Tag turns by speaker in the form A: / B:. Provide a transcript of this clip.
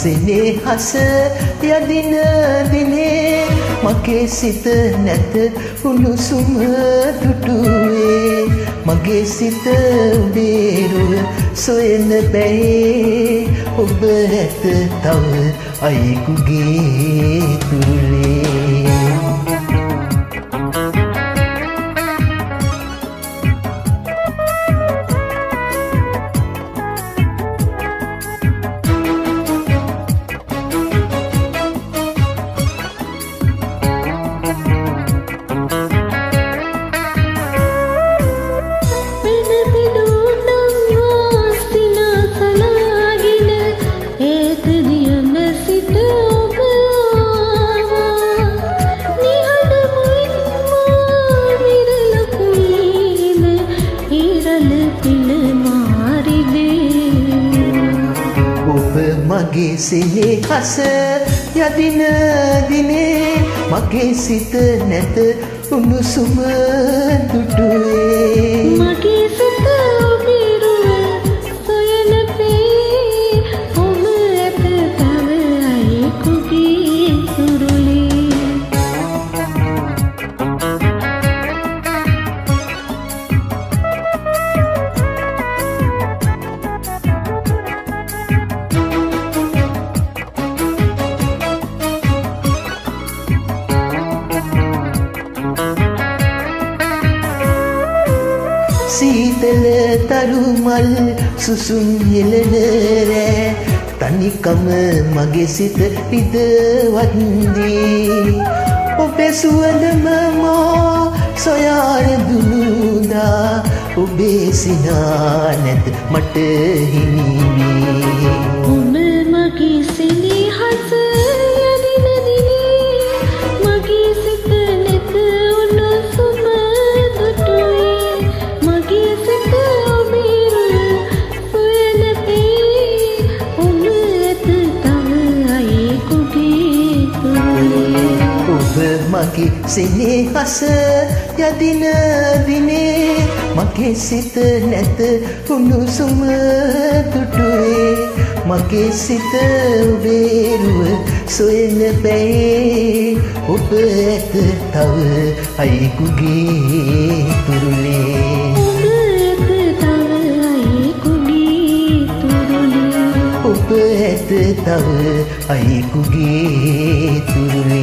A: සෙනෙහස යදින දිනේ මගේ සිත නැත උණුසුම දුටුවේ මගේ සිත උඩේරුව සොයන බැයි ඔබ ඇත තව අයෙකුගේ තුරුලේ මගේ සෙනෙහස යදින දිනේ මගේ සිත නැත උණුසුම දුටුවේ
B: මගේ සිත ඔබේරුව සොයන පේ ඔබ ඇත තව අයෙකුගේ තුරුලේ
A: සීතල තරුමල් සුසුම් හෙළන රෑ තනිකම මගේ සිත පිදවත්දී ඔබේ සුවඳම මා සොයාර දුනුදා ඔබේ සිනා නැත මට හිමිවී
B: ඔබ මගේ සෙනෙහස යදින දිනේ මගේ සිත නැත උණුසුම දුටුවේ මගේ සිත ඔබේරුව සොයන පේ ඔබ ඇත තව අයෙකුගේ තුරුලේ
A: ඔබ මගේ සෙනෙහස යදින දිනේ මගේ සිත නැත උණුසුම දුටුවේ මගේ සිත උබේරුව සොයන බැයි ඔබ ඇත තව අයෙකුගේ තුරුලේ ඔබ ඇත තව අයෙකුගේ තුරුලේ